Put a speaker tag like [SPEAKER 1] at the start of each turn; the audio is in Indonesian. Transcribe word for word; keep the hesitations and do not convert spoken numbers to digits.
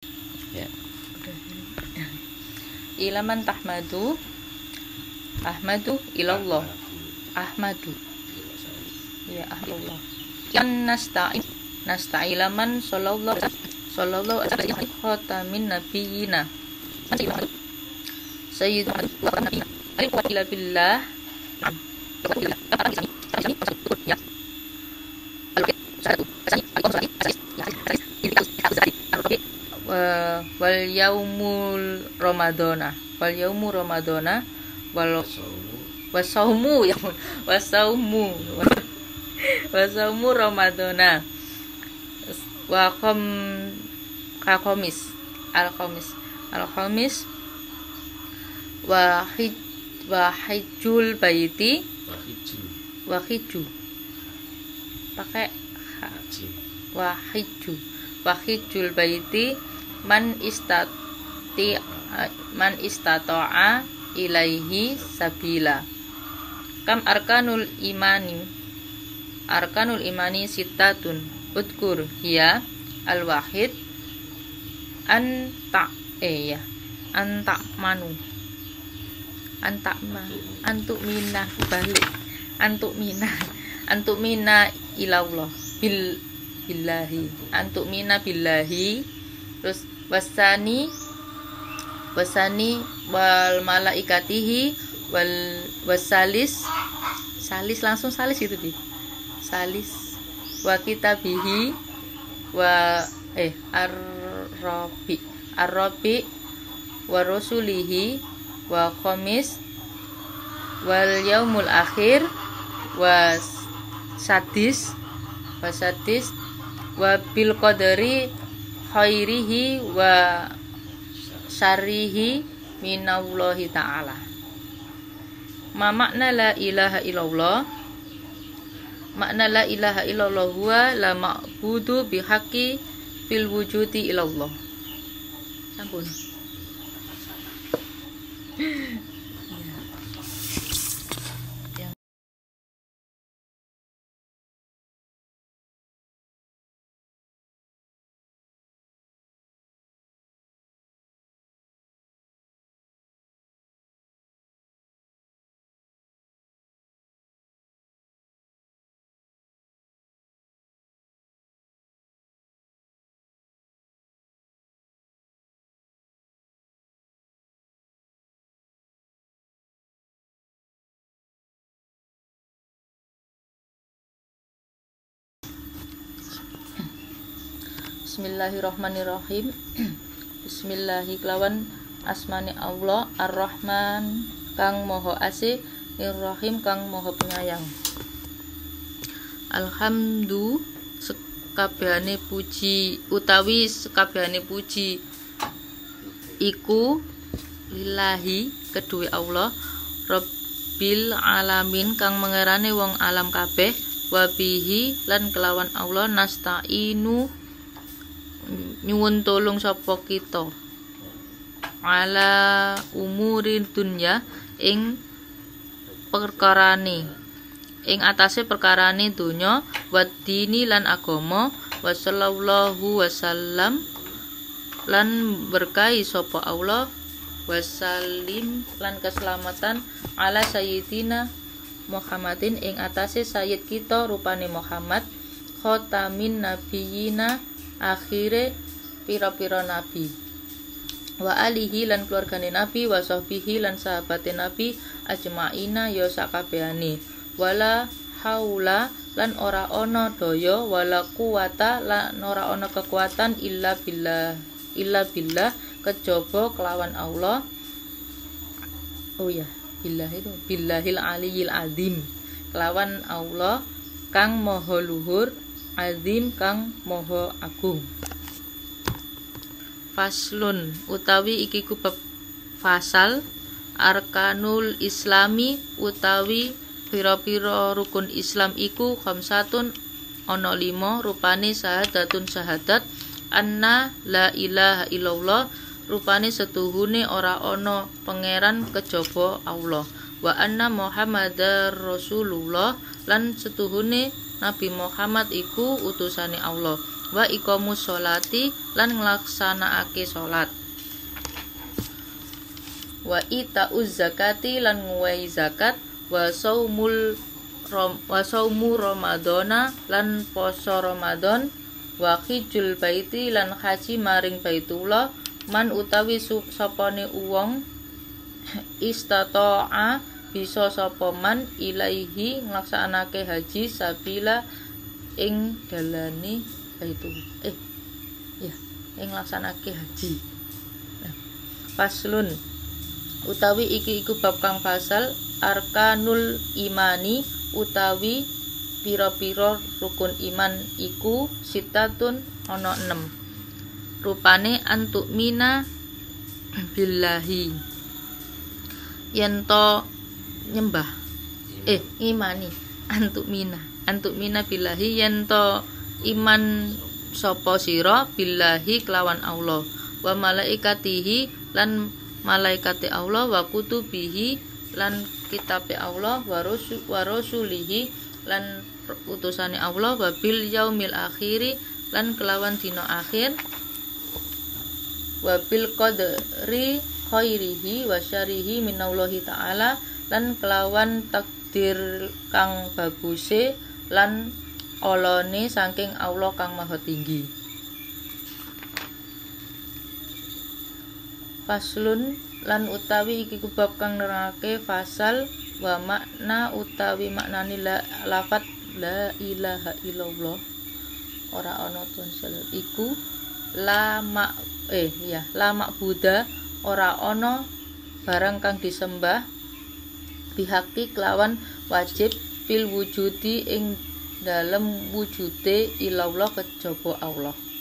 [SPEAKER 1] Ya. Ilaman tahmadu Ahmadu ilallah Ahmadu ya Allah yang nasta'in nasta'ilaman sallallahu sallallahu alaihi wasallam khatamin nabiyina sayyidina wa nabiyina alquwwati billah wal yaumul ramadana wal yaumu ramadana wal wasaumu ya wasaumu wasaumu ramadana wa kham khamis al khamis al khamis wa hij wa hijjul baiti wa hiju pakai wa hiju wa hijjul baiti man istati man istata'a ilaihi sabila. Kam arkanul imani arkanul imani sittatun udkur hiya al wahid an ta eh ya an ta'manu an ta'ma antuk minah balik antuk minah antuk mina ilallah bil billahi antuk mina billahi. Terus wasani wasani wal malaikatihi wal wasalis salis langsung salis gitu di salis wa kitabihi wa eh ar-rabi ar-rabi wa rasulihi wa khamis wal yaumul akhir wa sadis wa sadis wa bil qadari khairihi wa syarihi minallahi ta'ala. Ma makna la ilaha illallah? Makna la ilaha illallah huwa la ma'budu bihaqqi fil wujudi illallah. Sampun. Bismillahirrahmanirrahim. Bismillahi kelawan asmani Allah Ar-Rahman kang moho asih Ir-Rahim kang moho penyayang. Alhamdu sekabehane puji utawi sekabehane puji iku lillahi kedue Allah Rabbil alamin kang mengerane wong alam kabeh wabihi lan kelawan Allah nasta'inu nyuwun tolong sapa kita ala umurin dunya ing perkarane ing atase perkarane donya wadini lan agama wa sallallahu wasallam lan berkahi sapa Allah wasallim lan keselamatan ala sayyidina Muhammadin ing atase sayyid kita rupane Muhammad khotamin nabiyina akhire pira-pira nabi wa alihi lan keluargane nabi wa sahbihi lan sahabate nabi ajmaina ya sakabehane wala haula lan ora ana daya wala quwata lan ora ana kekuatan illa billah illa billah kejaba kelawan Allah. Oh ya billah itu billahil aliyil azim kelawan Allah kang maha luhur azim kang moho agung. Faslun utawi iki ku fasal arkanul islami utawi pira-pira rukun Islam iku khamsatun ana lima rupane syahadatun syahadat anna la ilaha illallah rupane setuhune ora ana pangeran kejaba Allah wa anna Muhammadar Rasulullah lan setuhune Nabi Muhammad iku utusane Allah wa iqamus sholati lan nglaksanakake salat, wa itauz zakati lan nguwehi zakat, wa saumul rom, wa saumu ramadhana lan poso Ramadan, wa hijjul baiti lan haji maring Baitullah, man utawi sapane wong istata'a bisa sapa man ilaihi nglaksanake haji sabila ing dalane Baitullah eh ya ing nglaksanake haji. Nah, faslun utawi iki iku bab kang fasal arkanul imani utawi pira-pira rukun iman iku sitatun ana enam. Rupane antuk mina billahi yento nyembah eh imani antuk mina antuk mina billahi yento iman sapa sira billahi kelawan Allah, wa malaikatihi lan malaikate Allah, wa kutubihi lan kitabe Allah, wa rusul wa rasulihi lan utusane Allah, wa bil yaumil akhiri lan kelawan dina akhir, wa bil qadri khairihi wa syarihi minallahi ta'ala lan kelawan takdir kang baguse lan olone saking Allah kang maha tinggi. Faslun lan utawi iki bab kang nerangake fasal wa makna utawi maknane la, lafat la ilaha illallah ora ana tunsel iku la mak eh ya la ma'buda ora ana barang kang disembah bihaqi kelawan wajib fil wujudi ing dalem wujude ilallah kejaba Allah.